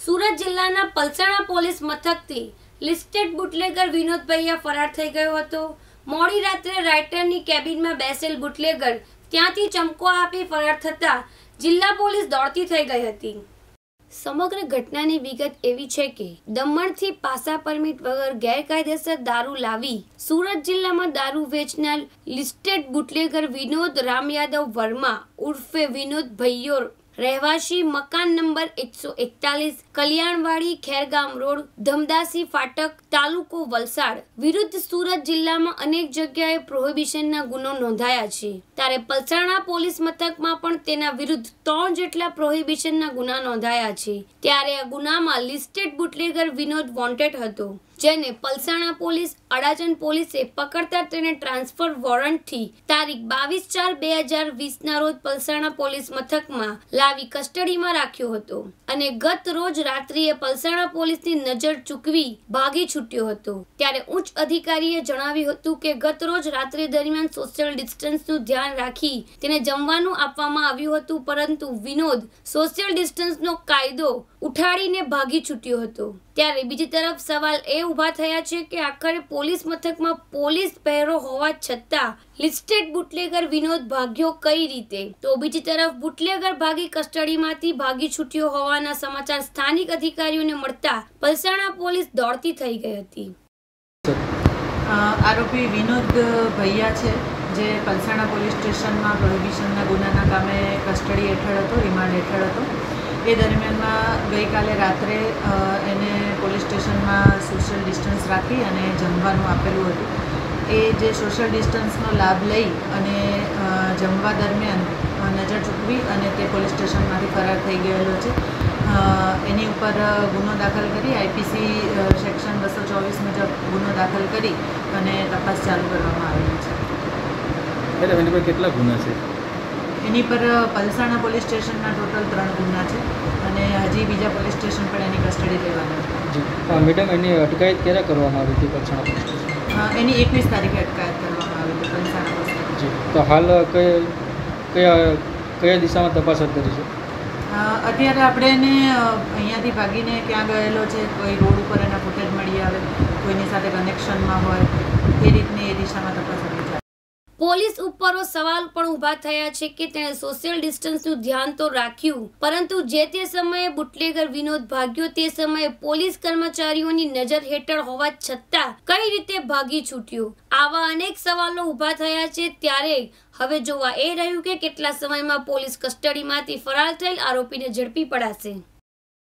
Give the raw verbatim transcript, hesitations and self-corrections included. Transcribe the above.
સુરત જિલ્લાના પલસાણા પોલીસ મથકથી listed bootlegger Vinod ભૈયા ફરાર થઈ ગયો હતો। મોડી રાત્રે રાઇટરની કેબિનમાં બેસેલ બુટલેગર ત્યાંથી ચમકો આપી ફરાર થતા જિલ્લા પોલીસ દોડતી થઈ ગઈ હતી। સમગ્ર ઘટનાની વિગત એવી છે કે દમણથી પાસા પરમિટ વગર ગેરકાયદેસર દારૂ લાવી સુરત જિલ્લામાં દારૂ વેચનાર લિસ્ટેડ બુટલેગર વિનોદ રામ યાદવ વર્મા ઉર્ફે વિનોદ ભૈયો રહેવાસી મકાન નંબર એકસો એકતાલીસ કલ્યાણવાડી ખેરગામ રોડ ધમદાસી ફાટક તાલુકો વલસાડ વિરુદ્ધ સુરત જિલ્લામાં અનેક જગ્યાએ પ્રોહિબિશનના ગુનો નોંધાયા છે। ત્યારે પલસાણા પોલીસ મથકમાં પણ તેના વિરુદ્ધ ત્રણ જેટલા પ્રોહિબિશનના ગુના નોંધાયા છે। ત્યારે આ ગુનામાં લિસ્ટેડ બુટલેગર વિનોદ વોન્ટેડ હતો, જેને પલસાણા પોલીસ અડાજણ પોલીસે પકડતા તેને ટ્રાન્સફર વોરંટથી તારીખ બાવીસ ચાર બે હજાર વીસ ના રોજ પલસાણા પોલીસ મથકમાં લાવી કસ્ટડીમાં રાખ્યો હતો અને ગત રોજ રાત્રિએ પલસાણા પોલીસની નજર ચૂકવી ભાગી છૂટ્યો હતો। ત્યારે ઉચ્ચ અધિકારીએ જણાવ્યું હતું કે ગત રોજ રાત્રિ દરમિયાન સોશિયલ ડિસ્ટન્સનું ધ્યાન રાખી તેને જમવાનું આપવામાં આવ્યું હતું, પરંતુ વિનોદ સોશિયલ ડિસ્ટન્સનો કાયદો ઉઠાડીને ભાગી છૂટ્યો હતો। ત્યારે બીજી તરફ સવાલ એ ઉભા થયા છે કે આખરે પોલીસ મથકમાં પોલીસ પહેરો હોવા છતાં લિસ્ટેડ બુટલેગર વિનોદ ભાગ્યો કઈ રીતે? તો બીજી તરફ બુટલેગર ભાગી કસ્ટડીમાંથી ભાગી છૂટ્યો હોવાના સમાચાર સ્થાનિક અધિકારીઓને મળતા પલસાણા પોલીસ દોડતી થઈ ગઈ હતી। આરોપી વિનોદ ભૈયા છે, જે પલસાણા પોલીસ સ્ટેશનમાં પ્રોહિબિશનના ગુનાના કામે કસ્ટડી હેઠળ હતો, રિમાન્ડ હેઠળ હતો। એ દરમિયાનમાં ગઈકાલે રાત્રે એને પોલીસ સ્ટેશનમાં સોશિયલ ડિસ્ટન્સ રાખી અને જમવાનું આપેલું હતું। એ જે સોશિયલ ડિસ્ટન્સનો લાભ લઈ અને જમવા દરમિયાન નજર ચૂકવી અને તે પોલીસ સ્ટેશનમાંથી ફરાર થઈ ગયેલો છે। એની ઉપર ગુનો દાખલ કરી આઈપીસી સેક્શન બસો ચોવીસ મુજબ ગુનો દાખલ કરી અને તપાસ ચાલુ કરવામાં આવેલી છે। એની પર કેટલા ગુના છે? એની પર પલસાણા પોલીસ સ્ટેશનના ટોટલ ત્રણ ગુના છે અને હજી બીજા પોલીસ સ્ટેશન પર એની કસ્ટડી લેવાના છે। મેડમ, એની અટકાયત ક્યારે કરવામાં આવી હતી પલસાણા પોલીસ સ્ટેશન? એની એકવીસ તારીખે અટકાયત કરવામાં આવી હતી પલસાણા પોલીસ સ્ટેશન। તો હાલ કઈ કયા કયા દિશામાં તપાસ કરી છે? અત્યારે આપણે એને અહીંયાથી ભાગીને ક્યાં ગયેલો છે, કોઈ રોડ ઉપર એના ફૂટેજ મળી આવે, કોઈની સાથે કનેક્શનમાં હોય, એ રીતની એ દિશામાં તપાસ કરી છે। પોલીસ ઉપર સવાલ પણ ઉભા થયા છે કે તેણે સોશિયલ ડિસ્ટન્સનું ધ્યાન તો રાખ્યું, પરંતુ જે તે સમયે બુટલેગર વિનોદ ભાગ્યો તે સમયે પોલીસ કર્મચારીઓની નજર હેઠળ હોવા છતાં કઈ રીતે ભાગી છૂટ્યો? આવા અનેક સવાલો ઉભા થયા છે। ત્યારે હવે જોવા એ રહ્યું કે કેટલા સમયમાં પોલીસ કસ્ટડીમાંથી ફરાર થયેલ આરોપીને ઝડપી પડાશે।